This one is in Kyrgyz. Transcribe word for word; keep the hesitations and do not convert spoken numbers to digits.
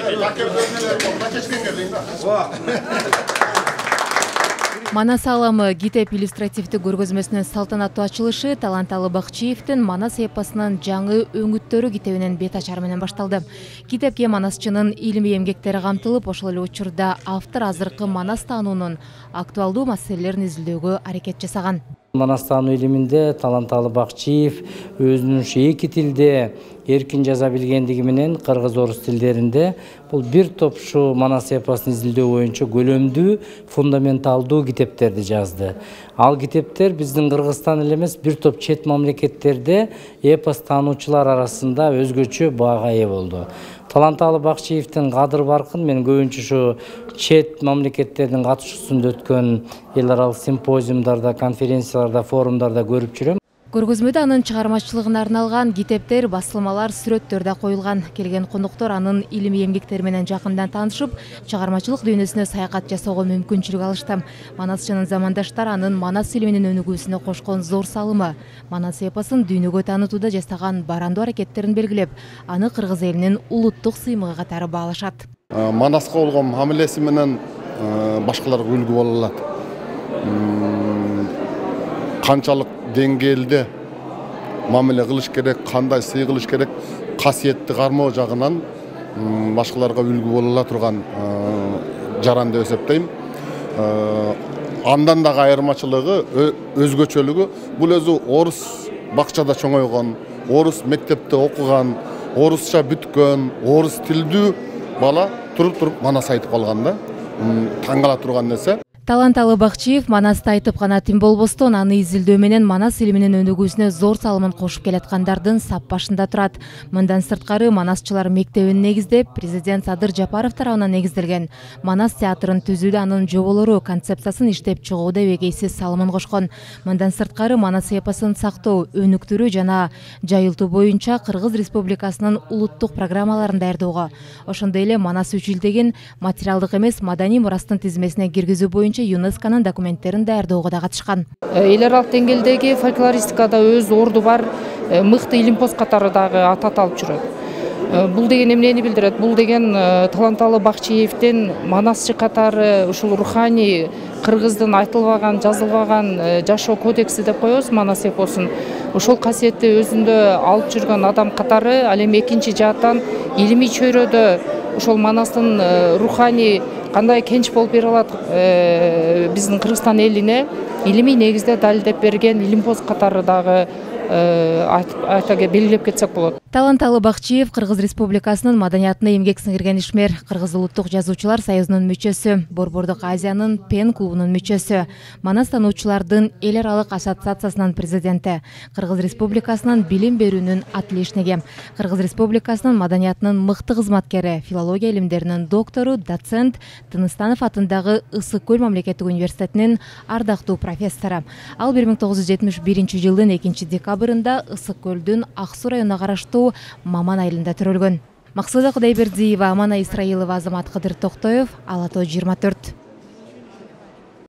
Манас аламы Китеп иллюстративті көргөзмөсүнүн салтанаттуу ачылышы Таланталы Бакчиевдин Манас эпосунун жаңы өңүттөрү китебинин бет ачары менен башталды. Китепке манасчынын илимий эмгектери камтылып, ошол эле учурда автор азыркы манас таануунун актуалдуу маселелерин изилдөөгө аракет жасаган. Манас таануу илиминде Таланталы Бакчиев өзүнүн эки тилде эркин жаза билгендиги менен кыргыз орус тилдеринде бул бир топ ушу Манас эпосун изилдөө боюнча көлөмдүү, фундаменталдуу китептерди жазды. Ал китептер биздин Кыргызстан эле эмес, бир топ чет мамлекеттерде эпос таануучулар арасында өзгөчө баага ээ болду. Таланталы Бакчиевдин Кадыр баркын мен көбүнчө ушу чет мамлекеттердин катышуусунда өткөн эл аралык симпозиумдарда, конференцияларда, форумдарда көрүп жүрөм. Көргөзмөдө анын чыгармачылыгына арналган китептер, басылмалар, сүрөттөр да коюлган. Келген коноктор анын илимий эмгектери менен жакындан таанышып, чыгармачылык дүйнөсүнө саякат жасоого мүмкүнчүлүк алышты. Манасчынын замандаштары анын Манас илиминин өнүгүүсүнө кошкон зор салымы, Манас эпосун дүйнөгө таанытууда жасаган барандуу аракеттерин белгилеп, аны кыргыз элинин улуттук сыймыгы катары баалашат. Манаска болгон мамилеси менен башкаларга үлгү боло алат. Канчалык деңгээлде мамиле кылыш керек, кандай сый кылыш керек, касиетти кармоо жагынан башкаларга үлгү боло турган жаран деп эсептейм. Андан дагы айырмачылыгы, өзгөчөлүгү, бул өзү орус бакчада чоңойгон, орус мектепте окуган, орусча бүткөн, орус тилдүү бала туруп-туруп Манас айтып калган да. Таң кала турган нерсе. Таланталы Бакчиев Манасты айтып гана тим болбостон, аны изилдөө менен Манас илиминин өнүгүүсүнө зор салымын кошуп келаткандардын сап башында турат. Мындан сырткары Манасчылар мектебин негиздеп, президент Садыр Жапаров тарабынан негизделген Манас театрын түзүүдө анын жоболору, концепциясын иштеп чыгууда эбегейсиз салымын кошкон. Мындан сырткары Манас эпосун сактоо, өнүктүрүү жана жайылтуу боюнча Кыргыз Республикасынын улуттук программаларын даярдоого, ошондой эле Манас үч илдеген материалдык эмес маданий мурастын тизмесине киргизүү боюнча ЮНЕСКОнун документтерин даярдоого да катышкан. Эл аралык деңгээлдеги фольклористикада өз орду бар мыкты илимпоз катары дагы атат алып жүрөт. Бул деген эмнени билдирет? Бул деген Таланталы Бакчиевдин Манасчы катары ушул руханий кыргыздын айтылбаган, жазылбаган жашоо кодекси деп коебуз Манас эпосун. Ошол касиетти өзүндө алып жүргөн адам катары, ал эми экинчи жааттан илимий чөйрөдө ошол Манастын руханий кандай кенч болуп бере алат биздин Кыргызстан элине илимий негизде далилдеп берген илимпоз катары дагы айтага белгилеп кетсек болот. Таланталы Бакчиев Кыргыз Республикасынын маданиятына эмгек сиңирген ишмер, Кыргыз улуттук жазуучулар союзунун мүчөсү, Борбордук Азиянын Пен клубунун мүчөсү, Манас таануучулардын эл аралык ассоциациясынын президенти, Кыргыз Республикасынын билим берүүнүн атлешниги, Кыргыз Республикасынын маданиятынын мыкты кызматкери, филология илимдеринин доктору, доцент, Тыныстанов атындагы Ысык Көл мамлекеттик университетинин ардактуу профессору. Ал бир миң тогуз жүз жетимиш биринчи жылдын экинчи декабрында Ысык Көлдүн Ак Суу районуна караштуу Маман айылында төрөлгөн. Максуда Кудайбердиева, Амана Исраилова, Азамат Кадыр Токтоев, Ала Тоо жыйырма төрт.